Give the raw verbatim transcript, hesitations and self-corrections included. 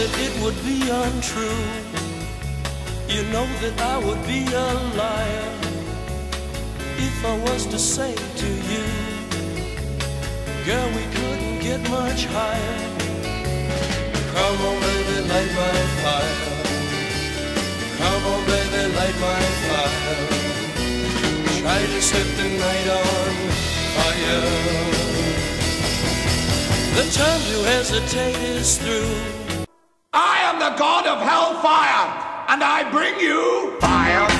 that it would be untrue. You know that I would be a liar if I was to say to you, girl, we couldn't get much higher. Come on, baby, light my fire. Come on, baby, light my fire. Try to set the night on fire. The time to hesitate is through. I am the god of hellfire, and I bring you fire.